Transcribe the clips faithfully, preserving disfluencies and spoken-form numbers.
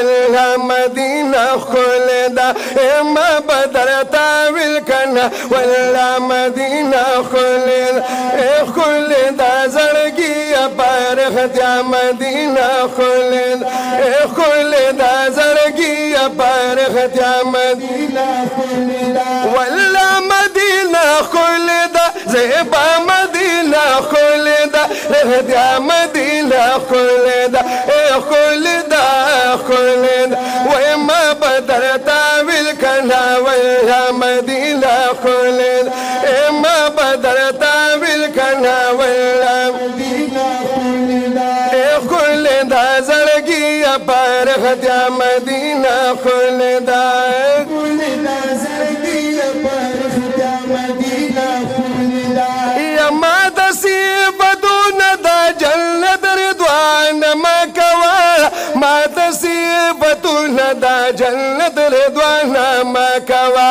والله مدینہ خلدا ما بدر تاویل کنا والله مدینہ خلدا خلدا زړګي پرختیا مدینہ خلدا خلدا زړګي پرختیا مدینہ خلدا والله مدینہ خلدا زیبا مدینہ خلدا رهدیا مدینہ خلدا خلدا خلدا وما بدر تاویل کنا والله مدینہ خلدا ما بدر تاویل کنا والله مدینہ خلدا خلدا زړګي پرختیا مدینہ خلدا خلدا زړګي پرختیا مدینہ خلدا یا ما تصیبتون دا جنت رضوان مکوا ما تصیبتون دا جنت رضوان مکوا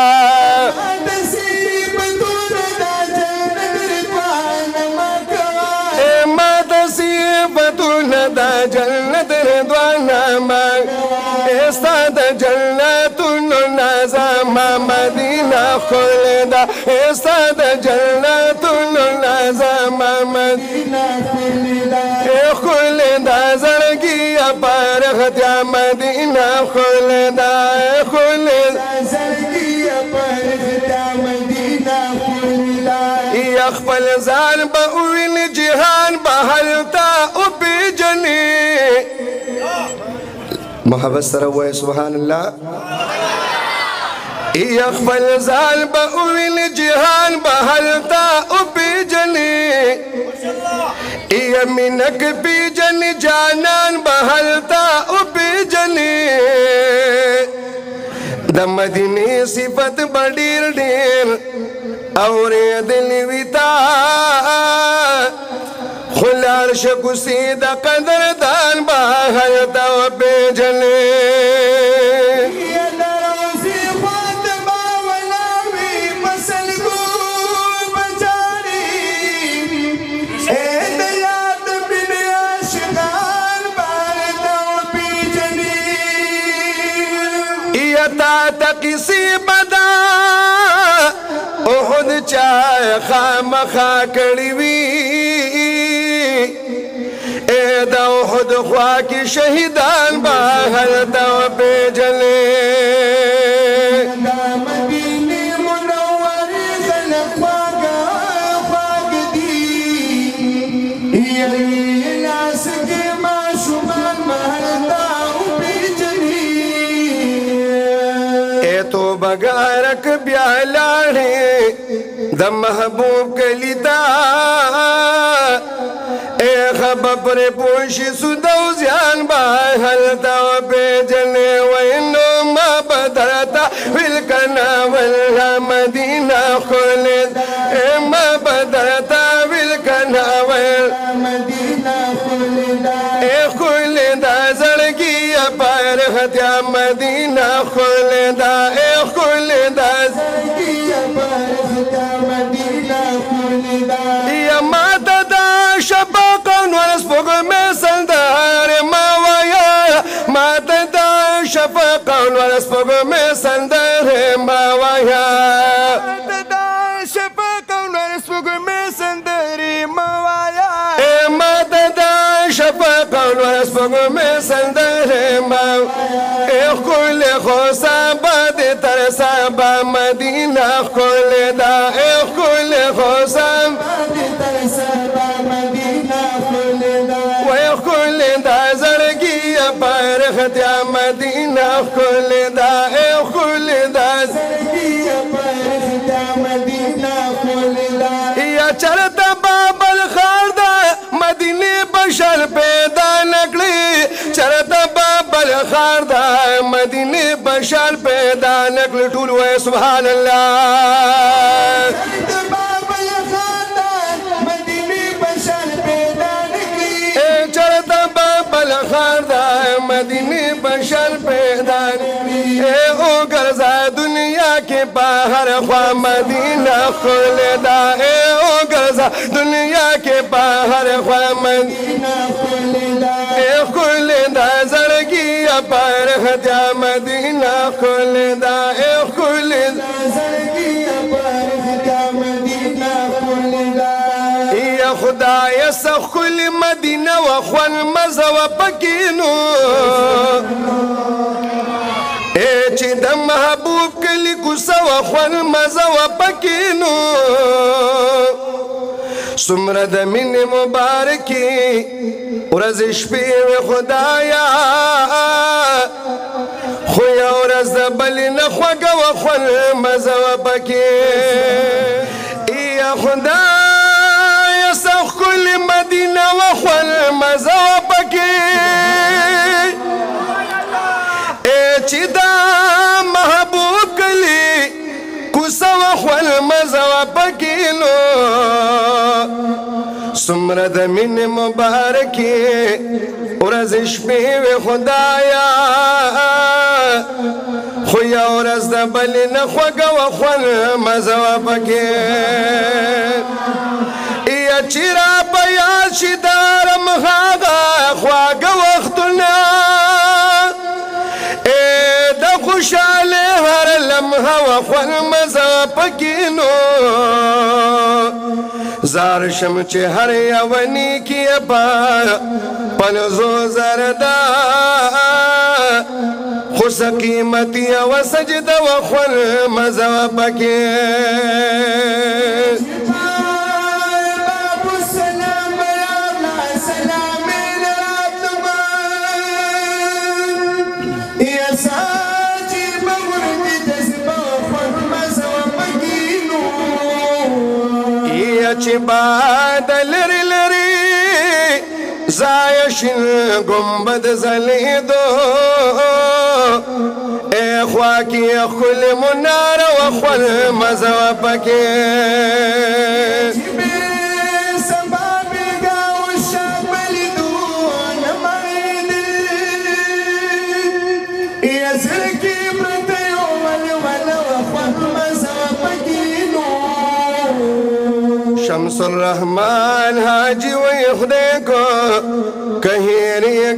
دا جنت رضوانا ما استاد جنت نظام مدینہ خلدا استاد جنت نظام مدینہ خلدا خلدا زړګي پرختیا مدینہ خلدا خلدا زړګي پرختیا مدینہ خلدا یا خپل ځان به ویل جهان بهلتا محبت سره وای سبحان الله يخبل زال بأويل جهان بهلتا وبيجني يمينك بيجني جانان بهلتا وبيجني د مدینه صفت بډیر ډیر اورېدلې وتا خلار شکو سید قدر دان بهلتا وبيجني تقسی بدا احد چای خامخا کړی وی اے دا احد خوا کی شهیدان باهر دا پیجلې بغارک بیا لاړې د محبوب کلیتا اے خبر پوشی سودو زیان باهل تا پیجنې وینو ما بدرتا ویلکنا والله مدینہ خلد اے ما بدرتا ویلکنا والله مدینہ خلد اے خلد زړګي پرختیا مدینہ خلد شفقان ورسبق مسندر موايا تدا شفقان ورسبق مسندر موايا ما تدا شفقان ورسبق مسندر موايا كل خصابات ترساب مدينة كل دا كل خصابات ترساب مدينة كل دا وكل دا زرقي برختيا مدينة خلدا اے خلدا زرقية برختيا مدينة خلدا یا چرتا باب الخاردا مدینه بشر پیدا نکلی چرتا باب الخاردا مدینه بشر پیدا نکلی ټول وای سبحان الله باب الخاردا مدینه بشر پیدا نکلی چرتا باب الخاردا مدینه بشر پیدا اے او گرزا دنیا کے باہر خواہ مدینہ خلدا اے او گرزا دنیا کے باہر خواہ مدینہ خلدا اے خلدا زرگی پار ختیا مدینہ کھول دا اے کھول دا زړګي پر ختیا مدینہ کھول دا یا خدای سخل مدینہ و خوان مزه و پکینو اے چې د محبوب کلی کوڅه و خوان مزه و پکینو سمره د مینې مبارکي ورځ شپې و خدایا خو یو ورځ د بلې نه خوږه و خوان مزه و پکې یا خدای سخل مدینہ و خوان مزه و پکې چې دا محبوب کلی کوڅه و خوان مزه و پکینو سمره د مینې مبارکي ورځ شپې وې خدایا خو یو ورځ د بلې نه خوږه و خوان مزه و پکې یا چې را په یاد شي د رم هغه خواږه وختونه خوشاله هر لمحه و خوان مزه پکینو زار شم چې هر یونی کی پا پنزو زردا خوش قیمتی و سجده و خوان مزه پکې چې باد لري لري زایشین گنبد زلیدو اے خواکی خل منار و خل مزه پکې شمس الرحمن حاجی وی خدای کو کہیں ریگ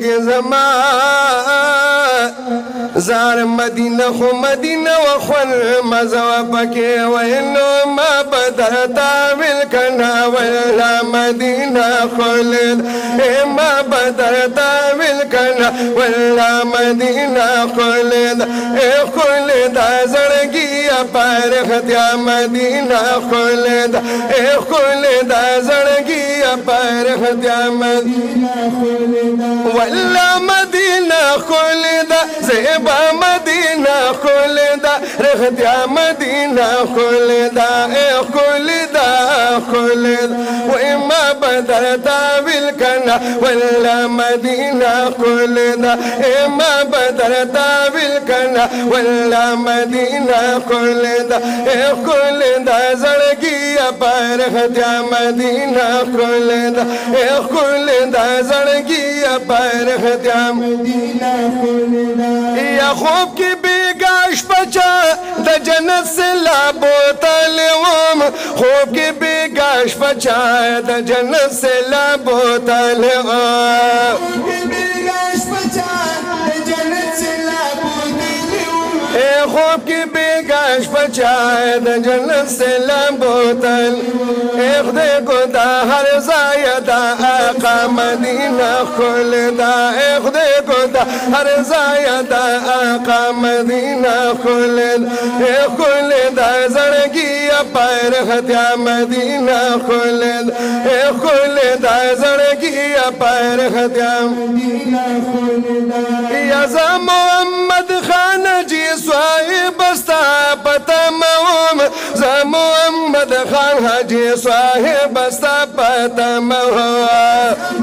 زمان زار مدینہ خو مدینہ و خوان مزه پکې وینو ما بدر تاویل کنا ولا مدینہ خلد ما بدر تاویل کنا ولا مدینہ خلد خلد زړګي پر ختیا مدینہ خلد خلد زړګي پر ختیا مدینہ خلد ولا مدینہ خلد زیبا مدینہ خلد رختیا مدینہ خلد خلد خلد وإما بدر تاویل کنا ولا مدینہ خلد إما بدر تاویل کنا ولا مدینہ خلد خلد زړګي پر ختیا مدینہ خلد خلد زړګي پر ختیا مدینہ خلد یا خوب کی بیگاش بچا د جنت سے لابو تلوم خوب کی بیگاش بچا د جنت سے لابو تلوم خوب کی بیگاش بچا د جنت سے لابو تلوم اے خوب کی بیگاش بچا د جنت سے لابو تلوم اے خدای کو دا ہر زایدا آقا مدینہ خلدا اے خدای کو دا ہر زایدا آقا مدینہ خلد اے خلد زړګي پر ختیا مدینہ خلد اے خلد زړګي پر ختیا مدینہ خلد یا محمد خان جی صاحب استا پتا موم ز محمد خان حاجی صاحب استا پتا موم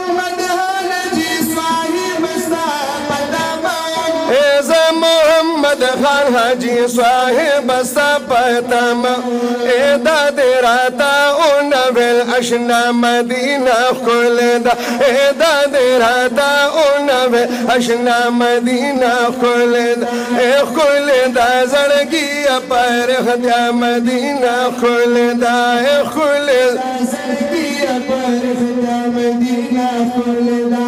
محمد خان حاجی صاحب استا پتم اے داد راتا اونویل اشنا مدینہ خلد اے داد راتا اونویل اشنا مدینہ خلد اے خلد زړګي پر ختیا مدینہ خلد اے خلد زړګي پر ختیا مدینہ خلد